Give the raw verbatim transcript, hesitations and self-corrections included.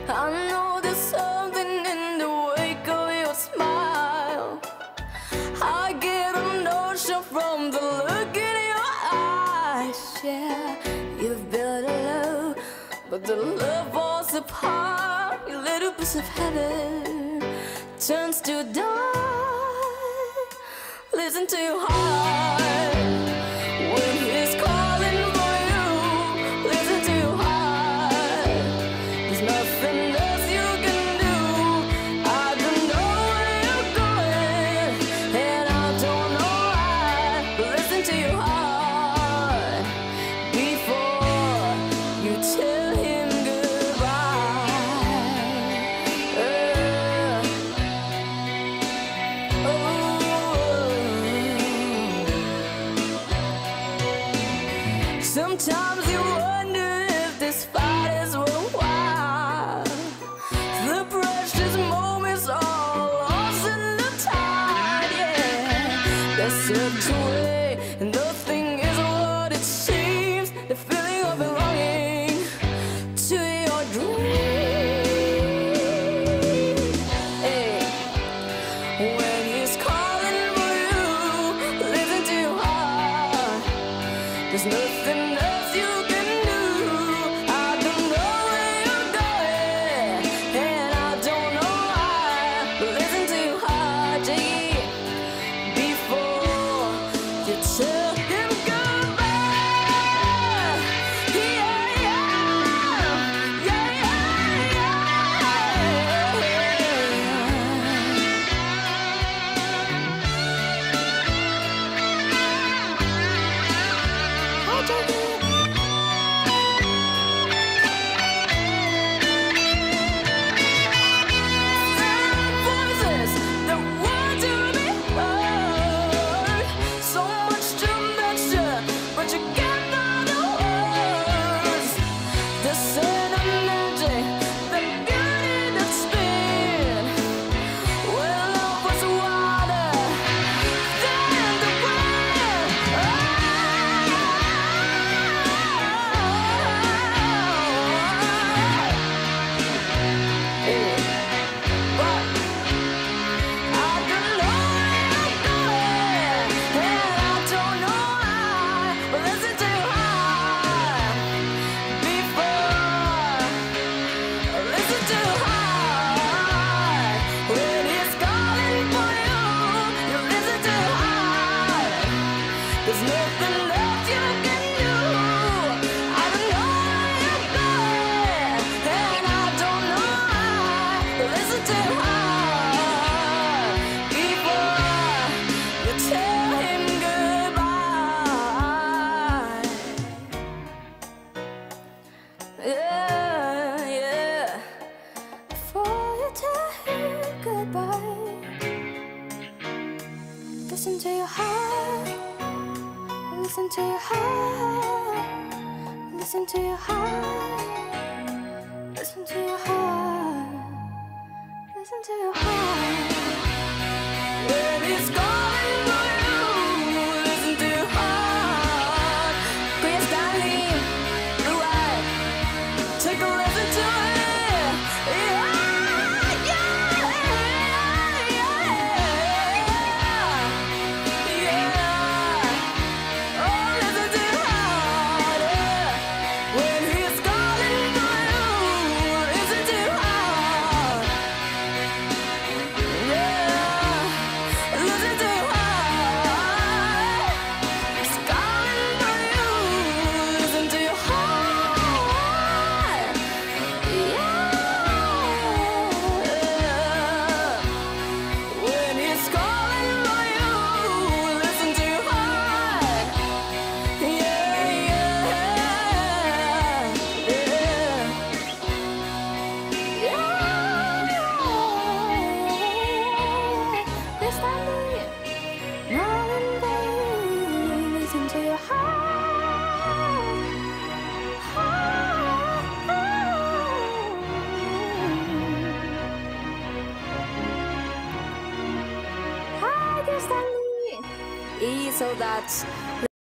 I know there's something in the wake of your smile. I get a notion from the look in your eyes. Yeah, you've built a love, but the love falls apart. Your little piece of heaven turns to dust. Listen to your heart when he's calling for you. Listen to your heart. There's nothing else you can do. I don't know where you're going, and I don't know why. But listen to your heart before you tell him goodbye. Uh, oh. Sometimes you wonder if this fight is worthwhile. The precious moments are lost in the tide, yeah. They're slipped away, and nothing is what it seems. The feeling of belonging to your dream. Hey. When he's calling for you, listen to your heart. There's nothing else you can do. I don't know where you're going, and I don't know why. But listen to your heart, yeah, before you tell him goodbye. Yeah, yeah, yeah, yeah, yeah. Hi, Jackie. Voices that want to be heard. So much to mention, but you can't find the words. The sentimental, the beauty that spin. When love was wilder than the wind. But I don't know where you're going, and I don't know why. But listen to your heart before. Listen to your heart when he's calling for you. You listen to your heart. There's nothing left you can do. I don't know where you're going, and I don't know why. But listen to your heart before you tell him goodbye. Yeah, yeah. Before you tell him goodbye, listen to your heart. Listen to your heart. Listen to your heart. Listen to your heart. Listen to your heart. When he's calling for you, listen to your heart. Chris Darling, blue eye, take a listen to it. Yeah, yeah, yeah, yeah. Oh, listen to your heart. Yeah. When he's calling for you, listen to your heart. Yeah, listen to your heart. He's calling for you, listen to your heart. Yeah. When he's calling for you, listen to your heart. Yeah, yeah, yeah, yeah. This time, baby, listen to your heart. Hi, dear Stanley. E so that